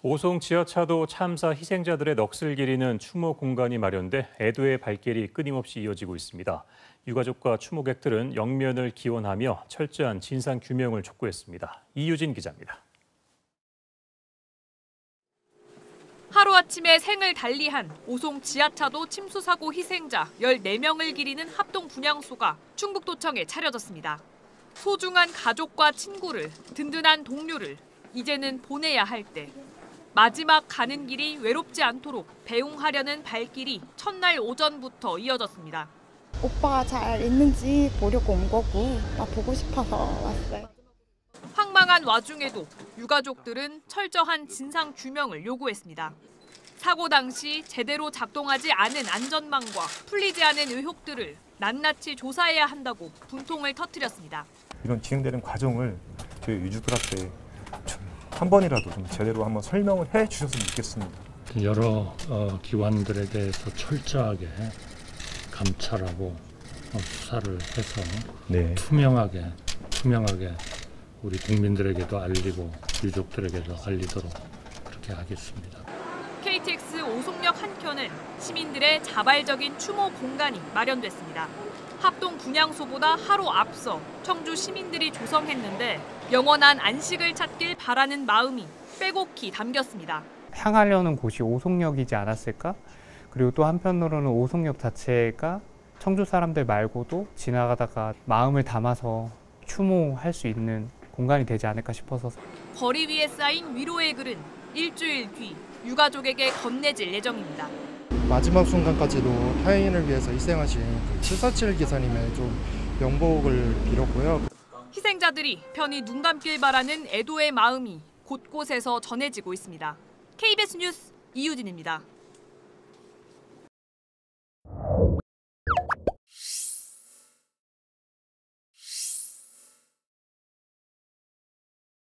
오송 지하차도 참사 희생자들의 넋을 기리는 추모 공간이 마련돼 애도의 발길이 끊임없이 이어지고 있습니다. 유가족과 추모객들은 영면을 기원하며 철저한 진상 규명을 촉구했습니다. 이유진 기자입니다. 하루아침에 생을 달리한 오송 지하차도 침수 사고 희생자 14명을 기리는 합동 분향소가 충북도청에 차려졌습니다. 소중한 가족과 친구를, 든든한 동료를 이제는 보내야 할 때. 마지막 가는 길이 외롭지 않도록 배웅하려는 발길이 첫날 오전부터 이어졌습니다. 오빠가 잘 있는지 보려고 온 거고 나 보고 싶어서 왔어요. 황망한 와중에도 유가족들은 철저한 진상 규명을 요구했습니다. 사고 당시 제대로 작동하지 않은 안전망과 풀리지 않은 의혹들을 낱낱이 조사해야 한다고 분통을 터뜨렸습니다. 이런 진행되는 과정을 저희 유족들한테 한 번이라도 좀 제대로 한번 설명을 해 주셨으면 좋겠습니다. 여러 기관들에 대해서 철저하게 감찰하고 수사를 해서 네. 투명하게 우리 국민들에게도 알리고 유족들에게도 알리도록 그렇게 하겠습니다. KTX 오송역 한켠은 시민들의 자발적인 추모 공간이 마련됐습니다. 합동 분향소보다 하루 앞서 청주 시민들이 조성했는데 영원한 안식을 찾길 바라는 마음이 빼곡히 담겼습니다. 향하려는 곳이 오송역이지 않았을까? 그리고 또 한편으로는 오송역 자체가 청주 사람들 말고도 지나가다가 마음을 담아서 추모할 수 있는 공간이 되지 않을까 싶어서. 거리 위에 쌓인 위로의 글은 일주일 뒤 유가족에게 건네질 예정입니다. 마지막 순간까지도 타인을 위해서 희생하신 747 기사님의 좀 명복을 빌었고요. 희생자들이 편히 눈 감길 바라는 애도의 마음이 곳곳에서 전해지고 있습니다. KBS 뉴스 이유진입니다.